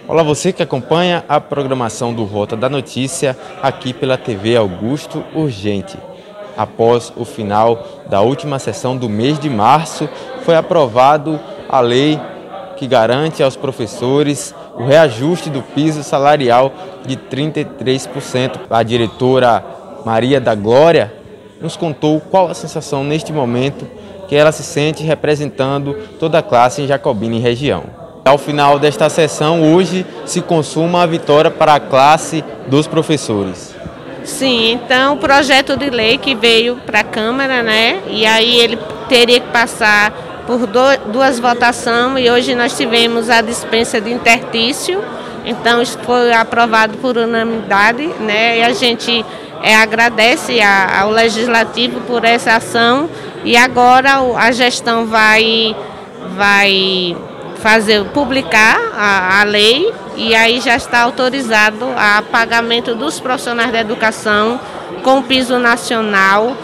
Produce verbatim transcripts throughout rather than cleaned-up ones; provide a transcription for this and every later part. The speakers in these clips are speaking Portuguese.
Olá, você que acompanha a programação do Rota da Notícia aqui pela T V Augusto Urgente. Após o final da última sessão do mês de março, foi aprovado a lei que garante aos professores o reajuste do piso salarial de trinta e três por cento. A diretora Maria da Glória nos contou qual a sensação neste momento que ela se sente representando toda a classe em Jacobina e região. Ao final desta sessão, hoje se consuma a vitória para a classe dos professores. Sim, então o projeto de lei que veio para a Câmara, né? E aí ele teria que passar por duas votações e hoje nós tivemos a dispensa de interstício, então isso foi aprovado por unanimidade, né? E a gente é, agradece a, ao Legislativo por essa ação e agora a gestão vai, vai fazer, publicar a, a lei e aí já está autorizado a pagamento dos profissionais da educação com piso nacional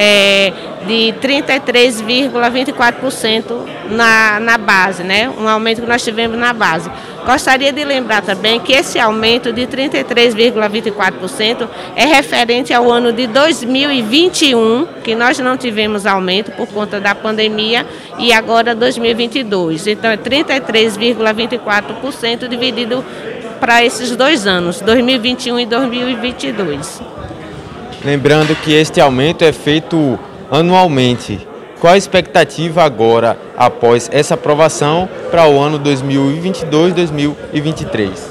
é, de trinta e três vírgula vinte e quatro por cento na, na base, né? Um aumento que nós tivemos na base. Gostaria de lembrar também que esse aumento de trinta e três vírgula vinte e quatro por cento é referente ao ano de dois mil e vinte e um, que nós não tivemos aumento por conta da pandemia, e agora dois mil e vinte e dois. Então é trinta e três vírgula vinte e quatro por cento dividido para esses dois anos, dois mil e vinte e um e dois mil e vinte e dois. Lembrando que este aumento é feito anualmente. Qual a expectativa agora, após essa aprovação, para o ano dois mil e vinte e dois, dois mil e vinte e três?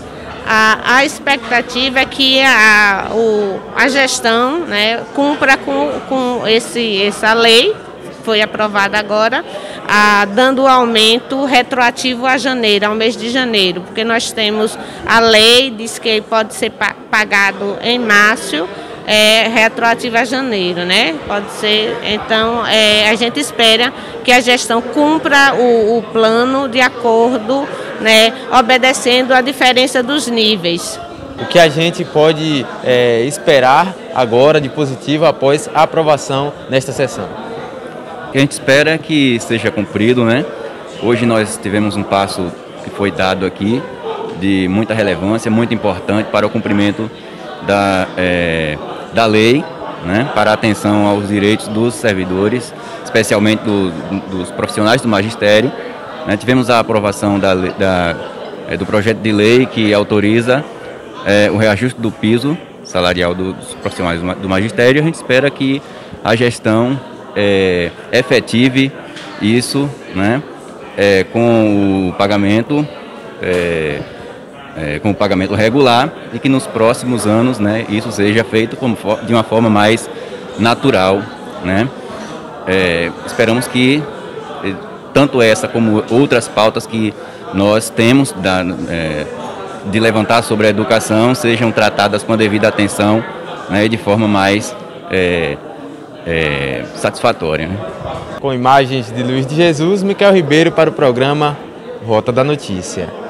A, a expectativa é que a, o, a gestão, né, cumpra com, com esse, essa lei, foi aprovada agora, a, dando aumento retroativo a janeiro, ao mês de janeiro, porque nós temos a lei, diz que pode ser pagado em março, É, retroativo a janeiro, né? Pode ser. Então, é, a gente espera que a gestão cumpra o, o plano de acordo, né? Obedecendo a diferença dos níveis. O que a gente pode é, esperar agora de positivo após a aprovação nesta sessão? O que a gente espera é que seja cumprido, né? Hoje nós tivemos um passo que foi dado aqui de muita relevância, muito importante para o cumprimento da, é, da lei, né, para a atenção aos direitos dos servidores, especialmente do, dos profissionais do magistério. Né, tivemos a aprovação da, da, é, do projeto de lei que autoriza é, o reajuste do piso salarial do, dos profissionais do, do magistério. A gente espera que a gestão é, efetive isso, né, é, com o pagamento é, É, com o pagamento regular e que nos próximos anos, né, isso seja feito como, de uma forma mais natural, né? É, esperamos que tanto essa como outras pautas que nós temos da, é, de levantar sobre a educação sejam tratadas com a devida atenção, né, de forma mais é, é, satisfatória. Né? Com imagens de Luiz de Jesus, Micael Ribeiro para o programa Rota da Notícia.